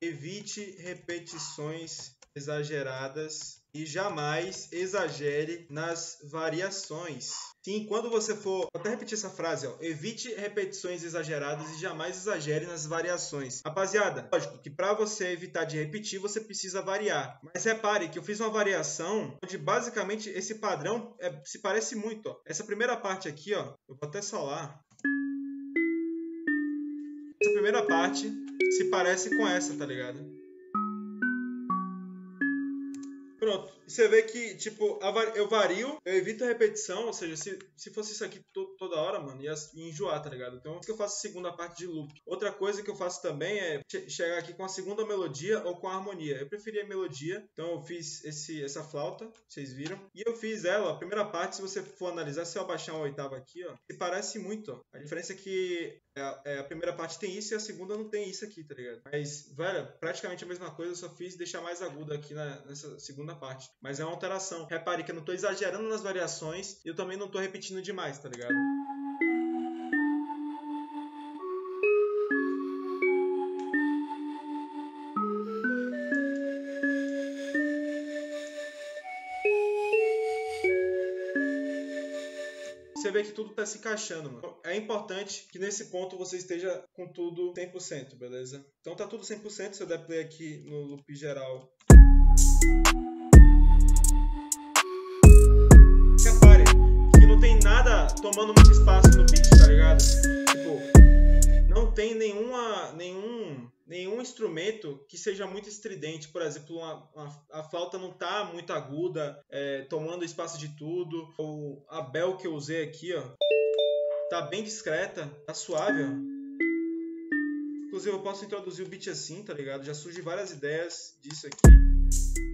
evite repetições exageradas e jamais exagere nas variações. Sim, quando você for... Vou até repetir essa frase, ó. Evite repetições exageradas e jamais exagere nas variações. Rapaziada, lógico que para você evitar de repetir, você precisa variar. Mas repare que eu fiz uma variação onde basicamente esse padrão se parece muito, ó. Essa primeira parte aqui, ó, eu vou até solar. Essa primeira parte se parece com essa, tá ligado? Pronto. E você vê que, tipo, eu vario, eu evito a repetição, ou seja, se fosse isso aqui toda hora, mano, ia enjoar, tá ligado? Então, isso que eu faço a segunda parte de loop. Outra coisa que eu faço também é chegar aqui com a segunda melodia ou com a harmonia. Eu preferia a melodia, então eu fiz essa flauta, vocês viram. E eu fiz ela, a primeira parte, se você for analisar, se eu abaixar uma oitava aqui, ó, se parece muito, ó. A diferença é que a primeira parte tem isso e a segunda não tem isso aqui, tá ligado? Mas, velho, praticamente a mesma coisa, eu só fiz deixar mais agudo aqui nessa segunda parte. Mas é uma alteração. Repare que eu não tô exagerando nas variações e eu também não tô repetindo demais, tá ligado? Você vê que tudo tá se encaixando, mano. É importante que nesse ponto você esteja com tudo 100%, beleza? Então tá tudo 100%, se eu der play aqui no loop geral. Repare que não tem nada tomando muito espaço no beat, tá ligado? Tipo, não tem nenhum instrumento que seja muito estridente. Por exemplo, a flauta não tá muito aguda, tomando espaço de tudo. Ou a bell que eu usei aqui, ó, tá bem discreta, tá suave, ó. Inclusive eu posso introduzir o beat assim, tá ligado? Já surgem várias ideias disso aqui.